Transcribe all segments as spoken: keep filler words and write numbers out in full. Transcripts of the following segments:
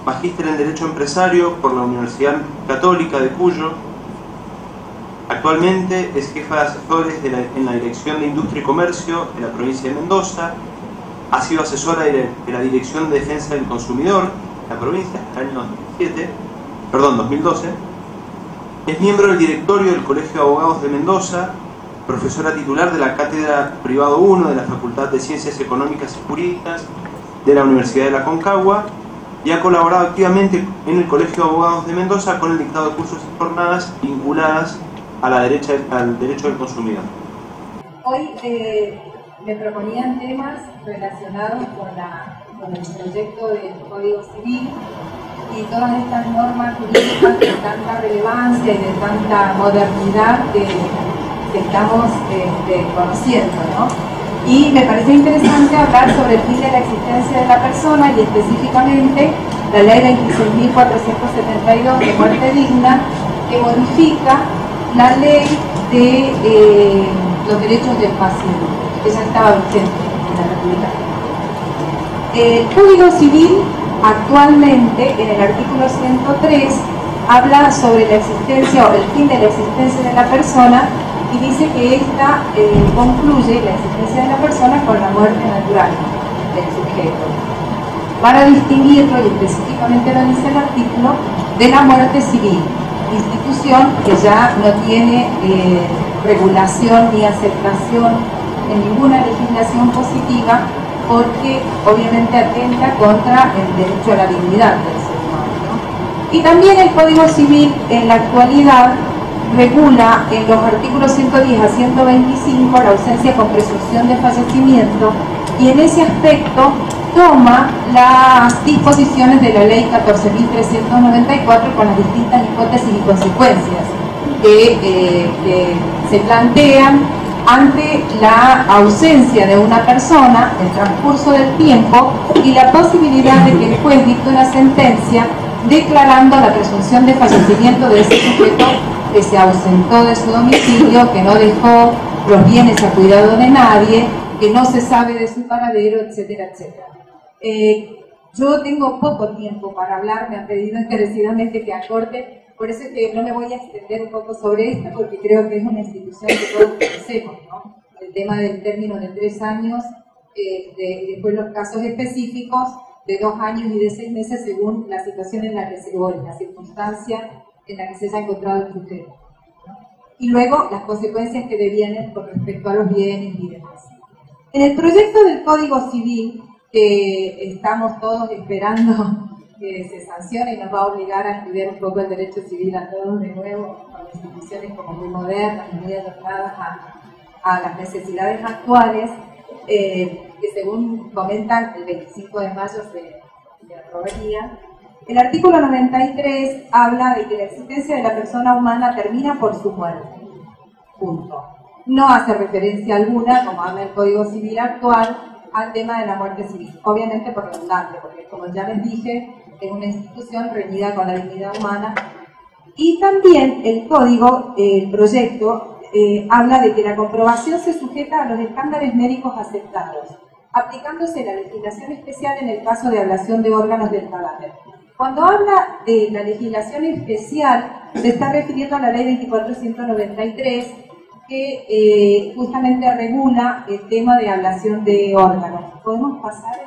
magíster en Derecho Empresario por la Universidad Católica de Cuyo. Actualmente es jefa de asesores de la, en la Dirección de Industria y Comercio de la provincia de Mendoza. Ha sido asesora de, de la Dirección de Defensa del Consumidor de la provincia hasta el año dos mil siete, perdón, dos mil doce. Es miembro del directorio del Colegio de Abogados de Mendoza, profesora titular de la Cátedra Privado uno de la Facultad de Ciencias Económicas y Jurídicas de la Universidad de la Concagua, y ha colaborado activamente en el Colegio de Abogados de Mendoza con el dictado de cursos y jornadas vinculadas a la derecha, al derecho del consumidor. Hoy eh, me proponían temas relacionados con, la, con el proyecto del Código Civil y todas estas normas jurídicas de tanta relevancia y de tanta modernidad que, que estamos este, conociendo, ¿no? Y me pareció interesante hablar sobre el fin de la existencia de la persona y específicamente la Ley veintiséis mil cuatrocientos setenta y dos de muerte digna, que modifica la ley de eh, los derechos del pasivo, que ya estaba vigente en la República. El Código Civil actualmente, en el artículo ciento tres, habla sobre la existencia o el fin de la existencia de la persona y dice que esta eh, concluye la existencia de la persona con la muerte natural del sujeto, para distinguirlo, y específicamente lo dice el artículo, de la muerte civil, institución que ya no tiene eh, regulación ni aceptación en ninguna legislación positiva, porque obviamente atenta contra el derecho a la dignidad del ser humano, ¿no? Y también el Código Civil en la actualidad regula en los artículos ciento diez a ciento veinticinco la ausencia con presunción de fallecimiento, y en ese aspecto toma las disposiciones de la Ley catorce mil trescientos noventa y cuatro con las distintas hipótesis y consecuencias que, eh, que se plantean ante la ausencia de una persona, el transcurso del tiempo y la posibilidad de que el juez dicte una sentencia declarando la presunción de fallecimiento de ese sujeto que se ausentó de su domicilio, que no dejó los bienes a cuidado de nadie, que no se sabe de su paradero, etcétera, etcétera. Eh, yo tengo poco tiempo para hablar, me han pedido encarecidamente que acorte, por eso es que no me voy a extender un poco sobre esto, porque creo que es una institución que todos conocemos, ¿no? El tema del término de tres años, eh, de, después los casos específicos de dos años y de seis meses según la situación en la que se, o en la circunstancia en la que se haya encontrado el sujeto, ¿no? Y luego las consecuencias que devienen con respecto a los bienes y demás. En el proyecto del Código Civil, que estamos todos esperando que se sancione y nos va a obligar a estudiar un poco el derecho civil a todos de nuevo, con instituciones como muy modernas y muy adaptadas a, a las necesidades actuales, eh, que según comentan el veinticinco de mayo se, se aprobaría. El artículo noventa y tres habla de que la existencia de la persona humana termina por su muerte. Punto. No hace referencia alguna, como habla el Código Civil actual, al tema de la muerte civil. Obviamente por redundante, porque como ya les dije, es una institución reñida con la dignidad humana. Y también el código, el proyecto, eh, habla de que la comprobación se sujeta a los estándares médicos aceptados, aplicándose la legislación especial en el caso de ablación de órganos del cadáver. Cuando habla de la legislación especial, se está refiriendo a la ley veinticuatro mil ciento noventa y tres, que eh, justamente regula el tema de ablación de órganos. ¿Podemos pasar?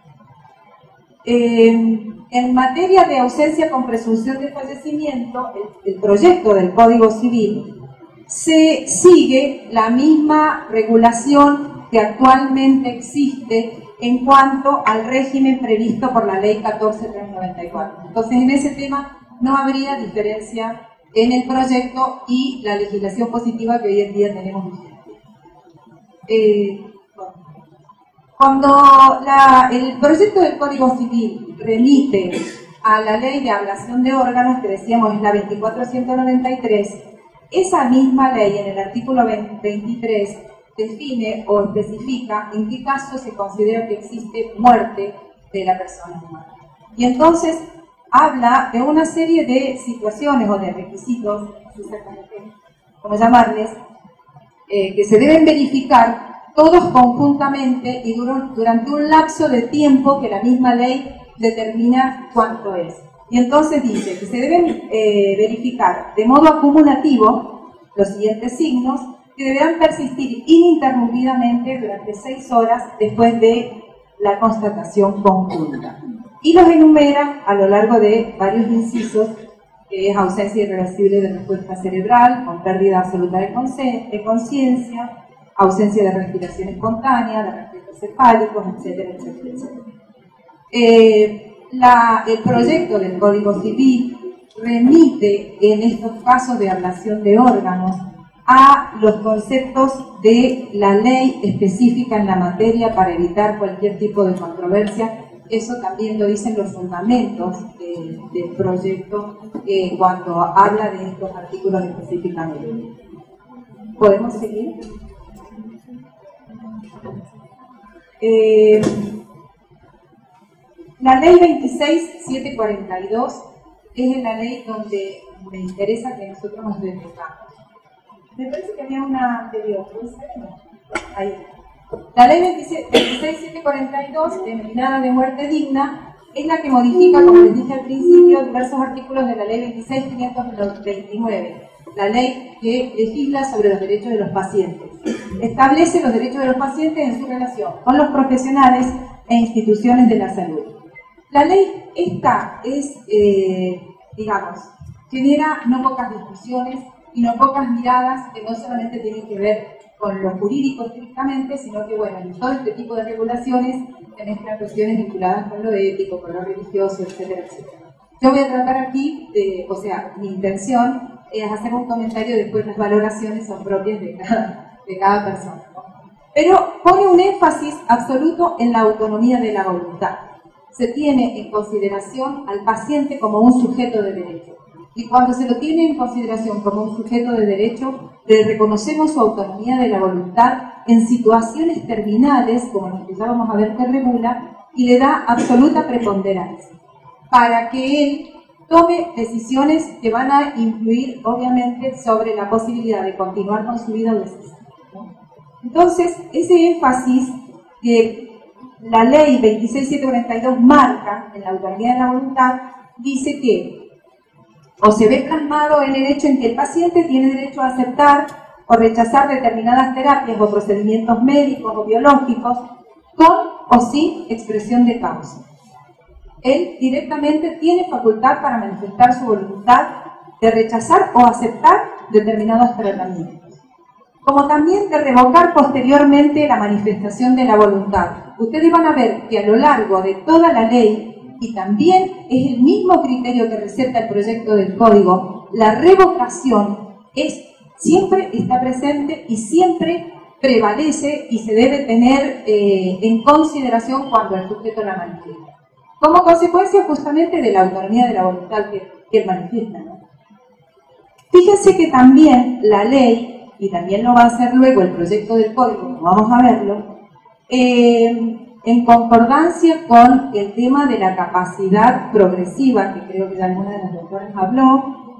Eh, en materia de ausencia con presunción de fallecimiento, el, el proyecto del Código Civil se sigue la misma regulación que actualmente existe en cuanto al régimen previsto por la Ley catorce mil trescientos noventa y cuatro. Entonces, en ese tema no habría diferencia en el proyecto y la legislación positiva que hoy en día tenemos vigente. Eh, cuando la, el proyecto del Código Civil remite a la ley de ablación de órganos, que decíamos es la veinticuatro mil ciento noventa y tres, esa misma ley en el artículo veintitrés define o especifica en qué caso se considera que existe muerte de la persona humana. Y entonces habla de una serie de situaciones o de requisitos, no sé exactamente cómo llamarles, eh, que se deben verificar todos conjuntamente y durante un lapso de tiempo que la misma ley determina cuánto es. Y entonces dice que se deben eh, verificar de modo acumulativo los siguientes signos que deberán persistir ininterrumpidamente durante seis horas después de la constatación conjunta. Y los enumera a lo largo de varios incisos, que es ausencia irreversible de respuesta cerebral, con pérdida absoluta de conciencia, ausencia de respiración espontánea, de reflejos cefálicos, etcétera, etcétera, etcétera. Eh, la, el proyecto del Código Civil remite en estos casos de ablación de órganos a los conceptos de la ley específica en la materia para evitar cualquier tipo de controversia. Eso también lo dicen los fundamentos de, del proyecto eh, cuando habla de estos artículos específicamente. ¿Podemos seguir? Eh, la ley veintiséis mil setecientos cuarenta y dos es la ley donde me interesa que nosotros nos detengamos. Me parece que había una anterior, ¿puede ser? Ahí. La ley veintiséis mil setecientos cuarenta y dos, denominada de muerte digna, es la que modifica, como les dije al principio, diversos artículos de la ley veintiséis mil quinientos veintinueve, la ley que legisla sobre los derechos de los pacientes. Establece los derechos de los pacientes en su relación con los profesionales e instituciones de la salud. La ley esta es, eh, digamos, genera no pocas discusiones y no pocas miradas que no solamente tienen que ver con lo jurídico estrictamente, sino que, bueno, en todo este tipo de regulaciones se mezclan cuestiones vinculadas con lo ético, con lo religioso, etcétera, etcétera. Yo voy a tratar aquí, de, o sea, mi intención es hacer un comentario, después las valoraciones son propias de cada, de cada persona, ¿no? Pero pone un énfasis absoluto en la autonomía de la voluntad. Se tiene en consideración al paciente como un sujeto de derecho. Y cuando se lo tiene en consideración como un sujeto de derecho, le reconocemos su autonomía de la voluntad en situaciones terminales, como las que ya vamos a ver que regula, y le da absoluta preponderancia, para que él tome decisiones que van a influir, obviamente, sobre la posibilidad de continuar con su vida o de cesar, ¿no? Entonces, ese énfasis que la ley veintiséis mil setecientos cuarenta y dos marca en la autonomía de la voluntad, dice que o se ve plasmado en el hecho en que el paciente tiene derecho a aceptar o rechazar determinadas terapias o procedimientos médicos o biológicos con o sin expresión de causa. Él directamente tiene facultad para manifestar su voluntad de rechazar o aceptar determinados tratamientos, como también de revocar posteriormente la manifestación de la voluntad. Ustedes van a ver que a lo largo de toda la ley, y también es el mismo criterio que receta el proyecto del código, la revocación es, siempre está presente y siempre prevalece y se debe tener eh, en consideración cuando el sujeto la manifiesta, como consecuencia justamente de la autonomía de la voluntad que, que él manifiesta, ¿no? Fíjense que también la ley, y también lo va a hacer luego el proyecto del código, como vamos a verlo, eh, en concordancia con el tema de la capacidad progresiva, que creo que ya alguna de las doctoras habló,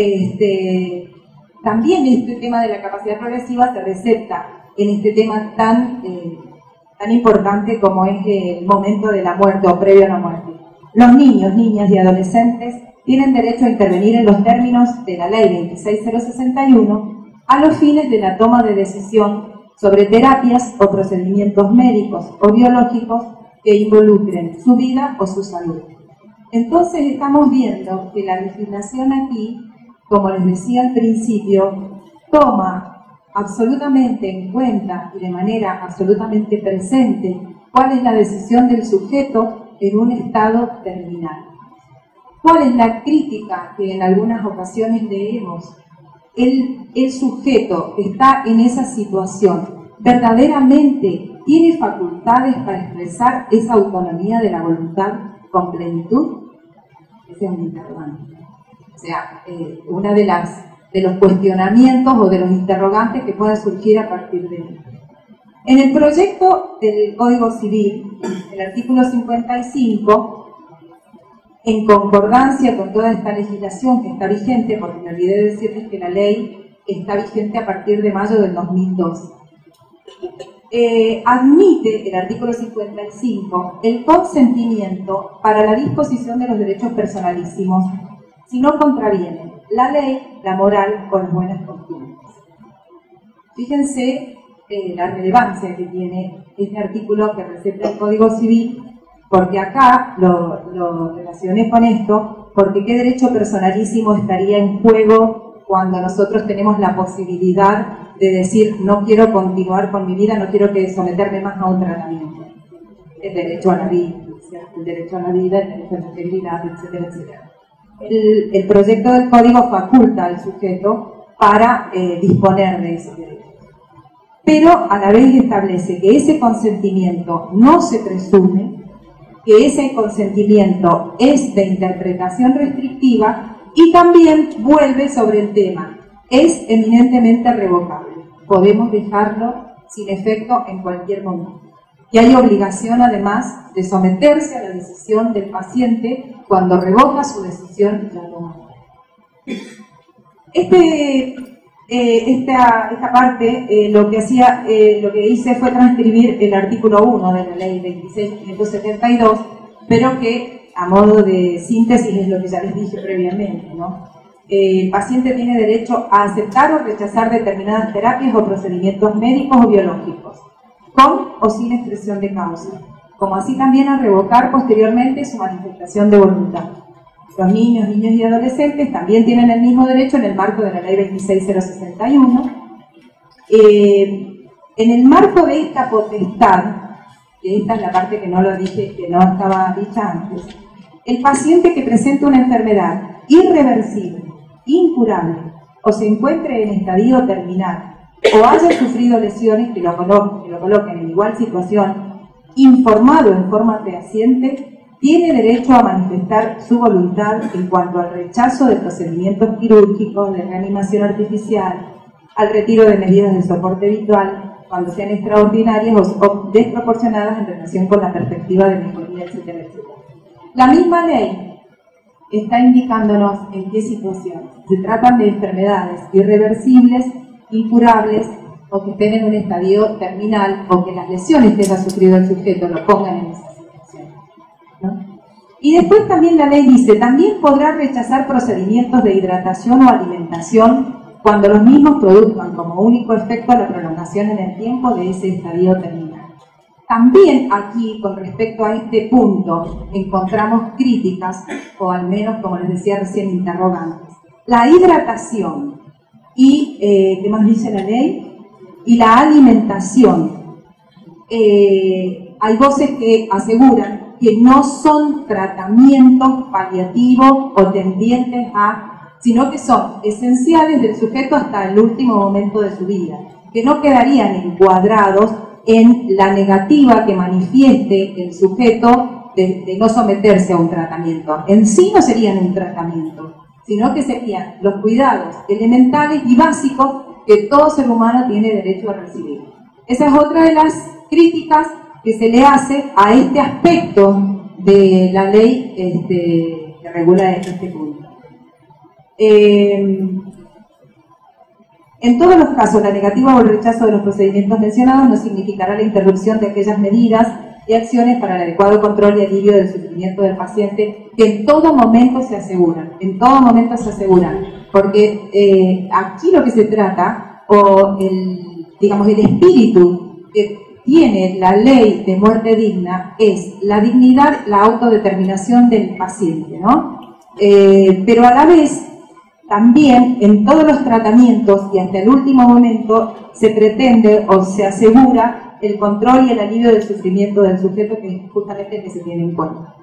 este, también este tema de la capacidad progresiva se receta en este tema tan, eh, tan importante como es el momento de la muerte o previo a la muerte. Los niños, niñas y adolescentes tienen derecho a intervenir en los términos de la ley veintiséis mil sesenta y uno a los fines de la toma de decisión sobre terapias o procedimientos médicos o biológicos que involucren su vida o su salud. Entonces estamos viendo que la legislación aquí, como les decía al principio, toma absolutamente en cuenta y de manera absolutamente presente cuál es la decisión del sujeto en un estado terminal. ¿Cuál es la crítica que en algunas ocasiones leemos? El, el sujeto que está en esa situación verdaderamente tiene facultades para expresar esa autonomía de la voluntad con plenitud. Ese es un interrogante. O sea, eh, una de las de los cuestionamientos o de los interrogantes que puedan surgir a partir de él. En el proyecto del Código Civil, el artículo cincuenta y cinco, en concordancia con toda esta legislación que está vigente, porque me olvidé decirles que la ley está vigente a partir de mayo del dos mil dos. eh, admite el artículo cincuenta y cinco el consentimiento para la disposición de los derechos personalísimos si no contravienen la ley, la moral o las buenas costumbres. Fíjense eh, la relevancia que tiene este artículo que receta el Código Civil, porque acá lo, lo relacioné con esto, porque qué derecho personalísimo estaría en juego cuando nosotros tenemos la posibilidad de decir no quiero continuar con mi vida, no quiero que someterme más a un tratamiento. El derecho a la vida, ¿cierto? El derecho a la vida, el derecho a la integridad, etcétera, etcétera. El, el proyecto del código faculta al sujeto para eh, disponer de ese derecho. Pero a la vez establece que ese consentimiento no se presume, que ese consentimiento es de interpretación restrictiva y también vuelve sobre el tema. Es eminentemente revocable. Podemos dejarlo sin efecto en cualquier momento. Y hay obligación, además, de someterse a la decisión del paciente cuando revoca su decisión y la toma. Este, eh, esta, esta parte, eh, lo que hacía, eh, lo que hice fue transcribir el artículo uno de la ley veintiséis mil quinientos setenta y dos, pero que, a modo de síntesis, es lo que ya les dije previamente, ¿no? Eh, el paciente tiene derecho a aceptar o rechazar determinadas terapias o procedimientos médicos o biológicos, con o sin expresión de causa, como así también a revocar posteriormente su manifestación de voluntad. Los niños, niños y adolescentes también tienen el mismo derecho en el marco de la ley veintiséis mil sesenta y uno. Eh, en el marco de esta potestad, que esta es la parte que no lo dije, que no estaba dicha antes, el paciente que presenta una enfermedad irreversible, incurable, o se encuentre en estadio terminal, o haya sufrido lesiones que lo, coloquen, que lo coloquen en igual situación, informado en forma fehaciente, tiene derecho a manifestar su voluntad en cuanto al rechazo de procedimientos quirúrgicos, de reanimación artificial, al retiro de medidas de soporte vital, cuando sean extraordinarias o desproporcionadas en relación con la perspectiva de mejoría, etcétera, etcétera. La misma ley está indicándonos en qué situación. Se tratan de enfermedades irreversibles, incurables, o que estén en un estadio terminal, o que las lesiones que haya sufrido el sujeto lo pongan en esa situación, ¿no? Y después también la ley dice, también podrá rechazar procedimientos de hidratación o alimentación cuando los mismos produzcan como único efecto la prolongación en el tiempo de ese estadio terminal. También aquí, con respecto a este punto, encontramos críticas, o al menos, como les decía recién, interrogantes. La hidratación y, eh, ¿qué más dice la ley? Y la alimentación. Eh, hay voces que aseguran que no son tratamientos paliativos o tendientes a, sino que son esenciales del sujeto hasta el último momento de su vida, que no quedarían encuadrados en la negativa que manifieste el sujeto de, de no someterse a un tratamiento. En sí no serían un tratamiento, sino que serían los cuidados elementales y básicos que todo ser humano tiene derecho a recibir. Esa es otra de las críticas que se le hace a este aspecto de la ley este, que regula este punto. Eh, en todos los casos, la negativa o el rechazo de los procedimientos mencionados no significará la interrupción de aquellas medidas y acciones para el adecuado control y alivio del sufrimiento del paciente que en todo momento se aseguran, en todo momento se aseguran, porque eh, aquí lo que se trata, o el, digamos, el espíritu que tiene la ley de muerte digna es la dignidad, la autodeterminación del paciente, ¿no? Eh, pero a la vez, también en todos los tratamientos y hasta el último momento se pretende o se asegura el control y el alivio del sufrimiento del sujeto, que es justamente el que se tiene en cuenta.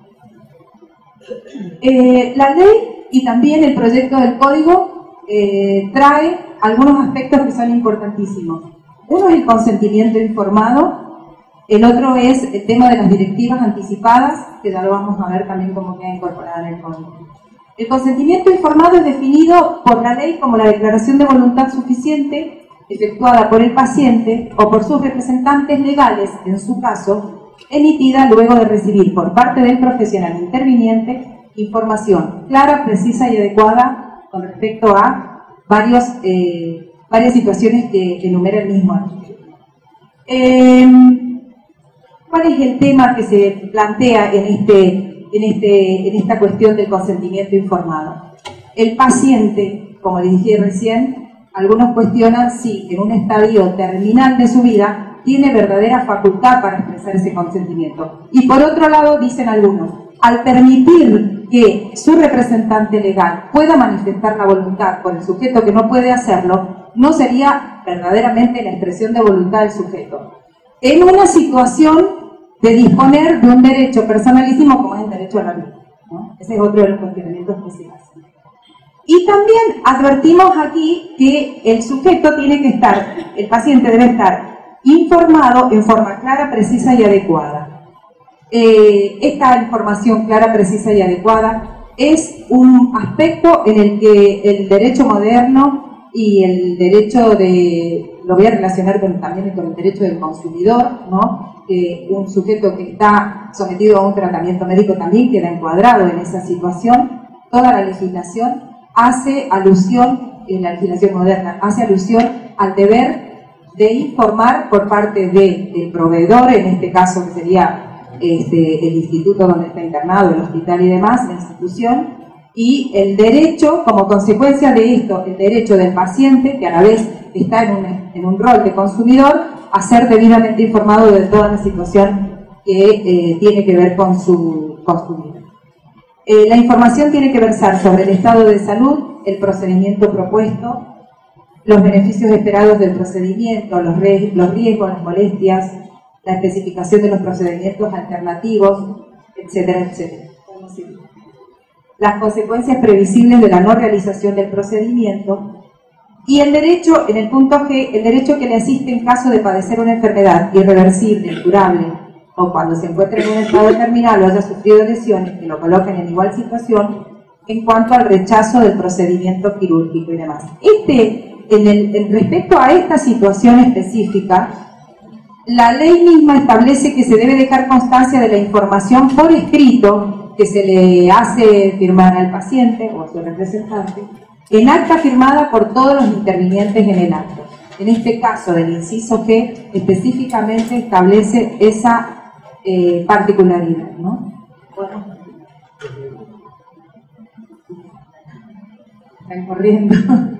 Eh, la ley y también el proyecto del código eh, trae algunos aspectos que son importantísimos. Uno es el consentimiento informado, el otro es el tema de las directivas anticipadas, que ya lo vamos a ver también cómo queda incorporada en el código. El consentimiento informado es definido por la ley como la declaración de voluntad suficiente efectuada por el paciente o por sus representantes legales, en su caso, emitida luego de recibir por parte del profesional interviniente información clara, precisa y adecuada con respecto a varios, eh, varias situaciones que enumera el mismo artículo. Eh, ¿Cuál es el tema que se plantea en, este, en, este, en esta cuestión del consentimiento informado? El paciente, como les dije recién, algunos cuestionan si en un estadio terminal de su vida tiene verdadera facultad para expresar ese consentimiento. Y por otro lado, dicen algunos, al permitir que su representante legal pueda manifestar la voluntad por el sujeto que no puede hacerlo, no sería verdaderamente la expresión de voluntad del sujeto. En una situación de disponer de un derecho personalísimo como es el derecho a la vida, ¿no? Ese es otro de los cuestionamientos que se hacen. Y también advertimos aquí que el sujeto tiene que estar, el paciente debe estar informado en forma clara, precisa y adecuada. Eh, esta información clara, precisa y adecuada es un aspecto en el que el derecho moderno y el derecho de, lo voy a relacionar con, también con el derecho del consumidor, ¿no? Que un sujeto que está sometido a un tratamiento médico también queda encuadrado en esa situación. Toda la legislación hace alusión, en la legislación moderna, hace alusión al deber de informar por parte de, del proveedor, en este caso que sería este, el instituto donde está internado, el hospital y demás, la institución, y el derecho, como consecuencia de esto, el derecho del paciente, que a la vez está en un, en un rol de consumidor, a ser debidamente informado de toda la situación que eh, tiene que ver con su, con su vida. Eh, la información tiene que versar sobre el estado de salud, el procedimiento propuesto, los beneficios esperados del procedimiento, los, re, los riesgos, las molestias, la especificación de los procedimientos alternativos, etcétera, etcétera. Las consecuencias previsibles de la no realización del procedimiento y el derecho, en el punto G, el derecho que le asiste en caso de padecer una enfermedad irreversible, incurable, o cuando se encuentre en un estado terminal o haya sufrido lesiones que lo coloquen en igual situación en cuanto al rechazo del procedimiento quirúrgico y demás. Este, en el, en respecto a esta situación específica, la ley misma establece que se debe dejar constancia de la información por escrito que se le hace firmar al paciente o a su representante, en acta firmada por todos los intervinientes en el acto. En este caso del inciso G, específicamente establece esa eh, particularidad, ¿no? Bueno. Están corriendo.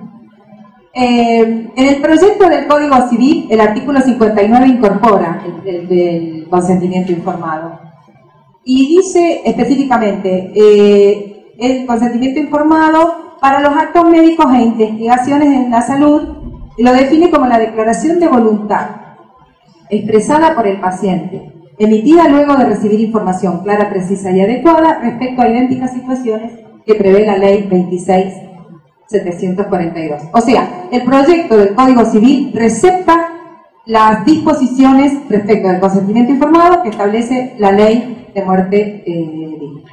Eh, en el proyecto del Código Civil, el artículo cincuenta y nueve incorpora el, el, el consentimiento informado. Y dice específicamente, eh, el consentimiento informado para los actos médicos e investigaciones en la salud, lo define como la declaración de voluntad expresada por el paciente, emitida luego de recibir información clara, precisa y adecuada respecto a idénticas situaciones que prevé la ley veintiséis mil setecientos cuarenta y dos. O sea, el proyecto del Código Civil recepta las disposiciones respecto del consentimiento informado que establece la ley de muerte eh, digna.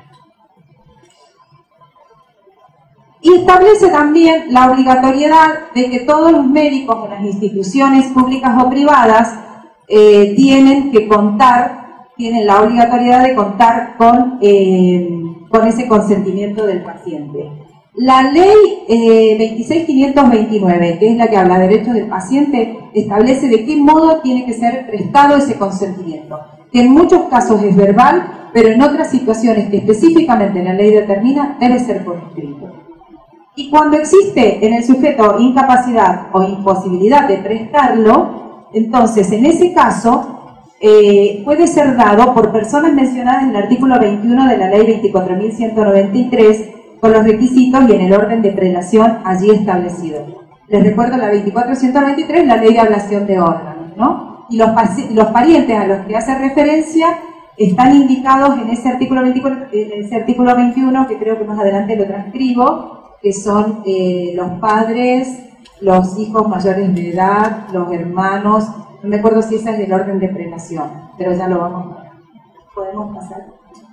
Y establece también la obligatoriedad de que todos los médicos de las instituciones públicas o privadas eh, tienen que contar, tienen la obligatoriedad de contar con, eh, con ese consentimiento del paciente. La ley eh, veintiséis mil quinientos veintinueve, que es la que habla de derechos del paciente, establece de qué modo tiene que ser prestado ese consentimiento, que en muchos casos es verbal, pero en otras situaciones que específicamente la ley determina, debe ser por escrito. Y cuando existe en el sujeto incapacidad o imposibilidad de prestarlo, entonces en ese caso eh, puede ser dado por personas mencionadas en el artículo veintiuno de la ley veinticuatro mil ciento noventa y tres, con los requisitos y en el orden de prelación allí establecido. Les recuerdo la veinticuatro mil ciento noventa y tres, la ley de ablación de órganos, ¿no? Y los, los parientes a los que hace referencia están indicados en ese artículo veinticuatro, en ese artículo veintiuno, que creo que más adelante lo transcribo, que son eh, los padres, los hijos mayores de edad, los hermanos, no me acuerdo si ese es el orden de prelación, pero ya lo vamos a ver. ¿Podemos pasar?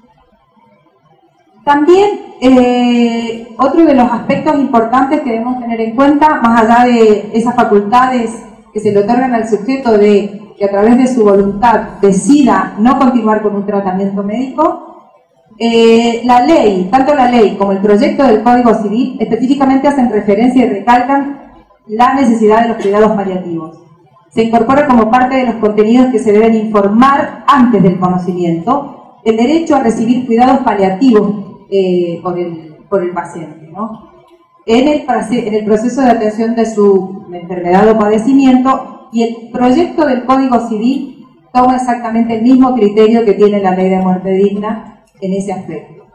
También, eh, otro de los aspectos importantes que debemos tener en cuenta, más allá de esas facultades que se le otorgan al sujeto de que a través de su voluntad decida no continuar con un tratamiento médico, eh, la ley, tanto la ley como el proyecto del Código Civil, específicamente hacen referencia y recalcan la necesidad de los cuidados paliativos. se incorpora como parte de los contenidos que se deben informar antes del conocimiento el derecho a recibir cuidados paliativos eh, por, el, por el paciente, ¿no? En el, en el proceso de atención de su enfermedad o padecimiento, y el proyecto del Código Civil toma exactamente el mismo criterio que tiene la Ley de Muerte Digna en ese aspecto.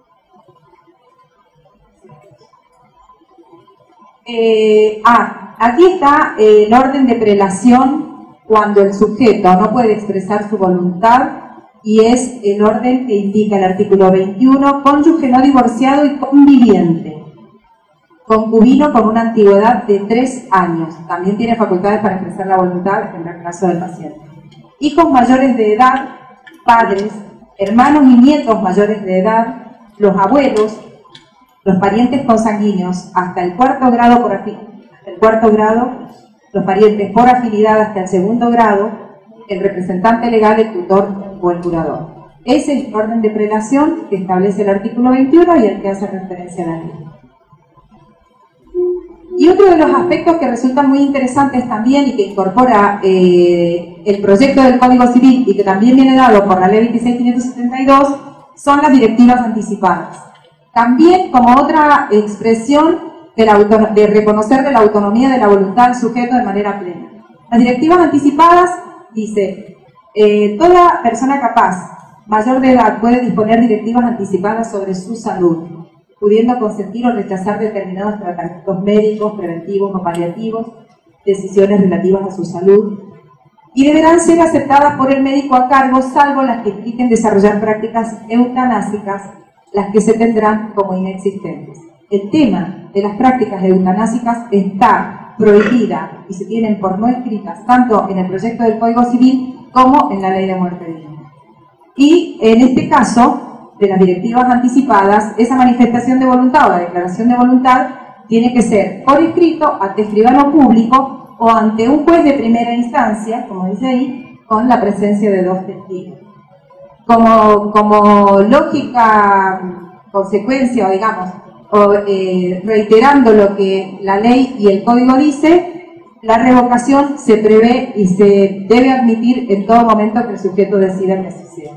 Eh, ah, aquí está eh, el orden de prelación cuando el sujeto no puede expresar su voluntad, y es el orden que indica el artículo veintiuno, cónyuge no divorciado y conviviente, concubino con una antigüedad de tres años, también tiene facultades para expresar la voluntad en el caso del paciente. Hijos mayores de edad, padres, hermanos y nietos mayores de edad, los abuelos, los parientes consanguíneos hasta el cuarto grado por hasta el cuarto grado, los parientes por afinidad hasta el segundo grado, el representante legal, el tutor o el curador. Ese es el orden de prelación que establece el artículo veintiuno y el que hace referencia a la ley. Y otro de los aspectos que resultan muy interesantes también y que incorpora eh, el proyecto del Código Civil y que también viene dado por la Ley veintiséis mil quinientos setenta y dos son las directivas anticipadas. También como otra expresión de, la de reconocer de la autonomía de la voluntad del sujeto de manera plena. Las directivas anticipadas dice, eh, toda persona capaz, mayor de edad, puede disponer directivas anticipadas sobre su salud, pudiendo consentir o rechazar determinados tratamientos médicos, preventivos o paliativos, decisiones relativas a su salud, y deberán ser aceptadas por el médico a cargo, salvo las que impliquen desarrollar prácticas eutanásicas, las que se tendrán como inexistentes. El tema de las prácticas eutanásicas está prohibida y se tienen por no escritas tanto en el proyecto del Código Civil como en la Ley de Muerte Digna. Y en este caso, de las directivas anticipadas, esa manifestación de voluntad o la declaración de voluntad tiene que ser por escrito, ante escribano público o ante un juez de primera instancia, como dice ahí, con la presencia de dos testigos. Como, como lógica consecuencia, o digamos, o, eh, reiterando lo que la ley y el código dice, la revocación se prevé y se debe admitir en todo momento que el sujeto decida que así sea.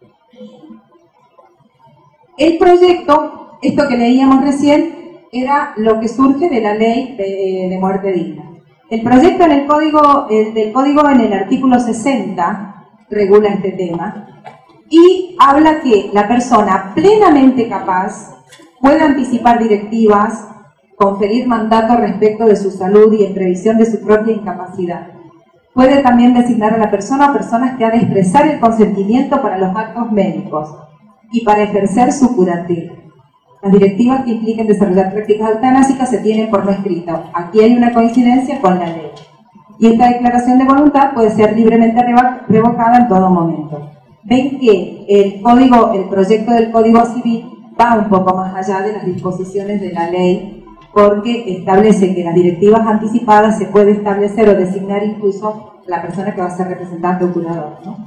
El proyecto, esto que leíamos recién, era lo que surge de la ley de, de muerte digna. El proyecto en el código, el del código en el artículo sesenta regula este tema y habla que la persona plenamente capaz puede anticipar directivas, conferir mandatos respecto de su salud y en previsión de su propia incapacidad. Puede también designar a la persona o personas que ha de expresar el consentimiento para los actos médicos y para ejercer su curatela. Las directivas que impliquen desarrollar prácticas eutanásicas se tienen por no escrito. Aquí hay una coincidencia con la ley. Y esta declaración de voluntad puede ser libremente revocada en todo momento. Ven que el código, el proyecto del Código Civil va un poco más allá de las disposiciones de la ley, porque establece que las directivas anticipadas se puede establecer o designar incluso la persona que va a ser representante o curador, ¿no?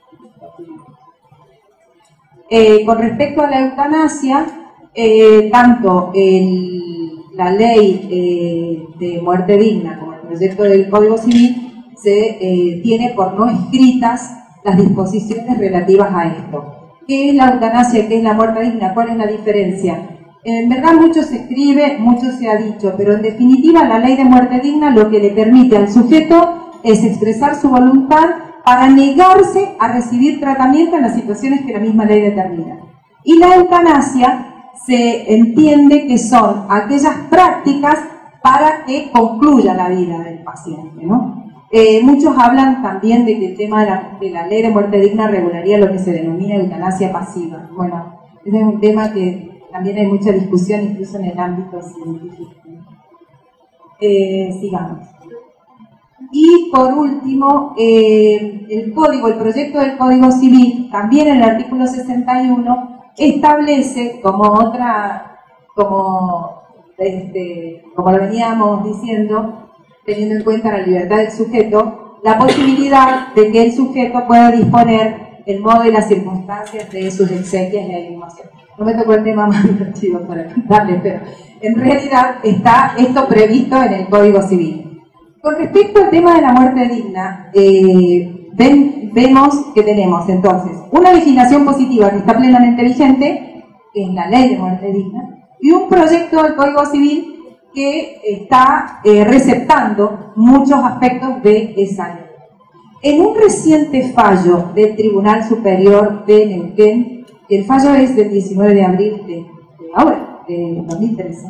Eh, con respecto a la eutanasia, eh, tanto el, la ley eh, de muerte digna como el proyecto del Código Civil se eh, tiene por no escritas las disposiciones relativas a esto. ¿Qué es la eutanasia? ¿Qué es la muerte digna? ¿Cuál es la diferencia? En verdad mucho se escribe, mucho se ha dicho, pero en definitiva la ley de muerte digna lo que le permite al sujeto es expresar su voluntad para negarse a recibir tratamiento en las situaciones que la misma ley determina. Y la eutanasia se entiende que son aquellas prácticas para que concluya la vida del paciente, ¿no? Eh, muchos hablan también de que el tema de la, de la ley de muerte digna regularía lo que se denomina eutanasia pasiva. Bueno, ese es un tema que también hay mucha discusión incluso en el ámbito científico. Eh, sigamos. Y por último, eh, el código, el proyecto del Código Civil, también en el artículo sesenta y uno, establece como otra, como, este, como lo veníamos diciendo, teniendo en cuenta la libertad del sujeto, la posibilidad de que el sujeto pueda disponer el modo y las circunstancias de sus exequias y animación. No me tocó el tema más divertido para contarles, pero en realidad está esto previsto en el Código Civil. Con respecto al tema de la muerte digna, eh, ven, vemos que tenemos entonces una legislación positiva que está plenamente vigente, que es la ley de muerte digna, y un proyecto del Código Civil que está eh, receptando muchos aspectos de esa ley. En un reciente fallo del Tribunal Superior de Neuquén, el fallo es del diecinueve de abril de, de ahora, de dos mil trece,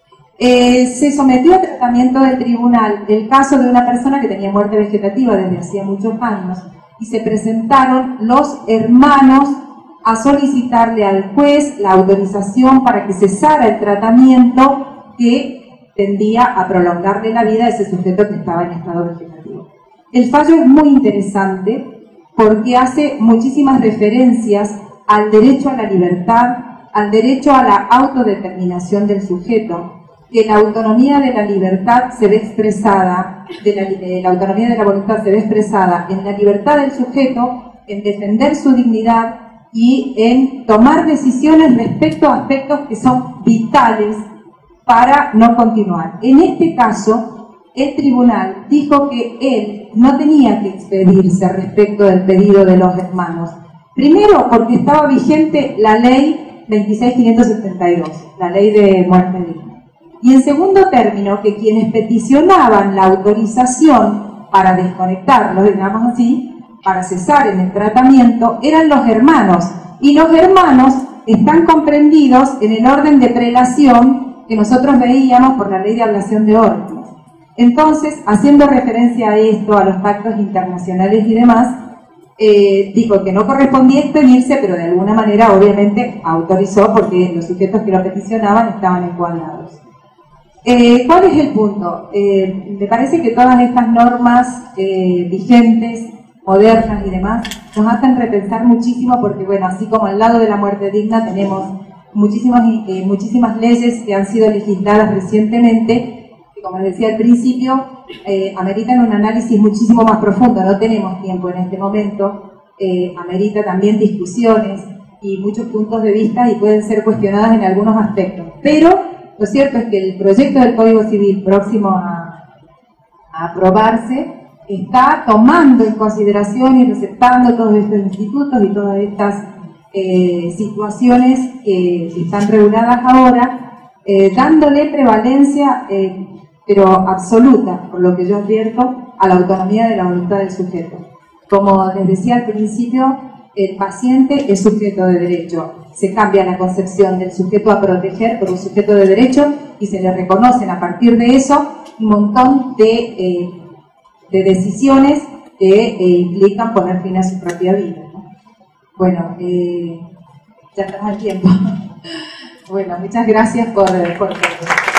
eh, se sometió a tratamiento del tribunal el caso de una persona que tenía muerte vegetativa desde hacía muchos años y se presentaron los hermanos a solicitarle al juez la autorización para que cesara el tratamiento que tendía a prolongarle la vida a ese sujeto que estaba en estado vegetativo. El fallo es muy interesante porque hace muchísimas referencias al derecho a la libertad, al derecho a la autodeterminación del sujeto, que la autonomía de la libertad se ve expresada, de la, de la autonomía de la voluntad se ve expresada en la libertad del sujeto, en defender su dignidad y en tomar decisiones respecto a aspectos que son vitales para no continuar. En este caso, el tribunal dijo que él no tenía que expedirse respecto del pedido de los hermanos. Primero, porque estaba vigente la ley veintiséis mil quinientos setenta y dos, la ley de muerte digna. Y en segundo término, que quienes peticionaban la autorización para desconectarlo, digamos así, para cesar en el tratamiento, eran los hermanos. Y los hermanos están comprendidos en el orden de prelación que nosotros veíamos por la ley de ablación de órganos. Entonces, haciendo referencia a esto, a los pactos internacionales y demás, eh, dijo que no correspondía expedirse, pero de alguna manera obviamente autorizó porque los sujetos que lo peticionaban estaban encuadrados. Eh, ¿Cuál es el punto? Eh, me parece que todas estas normas eh, vigentes, modernas y demás, nos hacen repensar muchísimo porque, bueno, así como al lado de la muerte digna tenemos muchísimas, eh, muchísimas leyes que han sido legisladas recientemente, que como les decía al principio, eh, ameritan un análisis muchísimo más profundo. No tenemos tiempo en este momento, eh, amerita también discusiones y muchos puntos de vista y pueden ser cuestionadas en algunos aspectos. Pero lo cierto es que el proyecto del Código Civil próximo a, a aprobarse está tomando en consideración y receptando todos estos institutos y todas estas eh, situaciones que están reguladas ahora, eh, dándole prevalencia, eh, pero absoluta, por lo que yo advierto, a la autonomía de la voluntad del sujeto. Como les decía al principio, el paciente es sujeto de derecho. Se cambia la concepción del sujeto a proteger por un sujeto de derecho y se le reconocen a partir de eso un montón de, eh, de decisiones que eh, implican poner fin a su propia vida, ¿no? Bueno, eh, ya estamos al tiempo. Bueno, muchas gracias por, por todo.